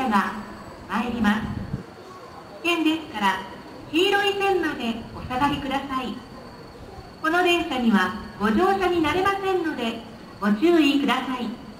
車が参ります。危険ですから黄色い線までお下がりください。この電車にはご乗車になれませんのでご注意ください。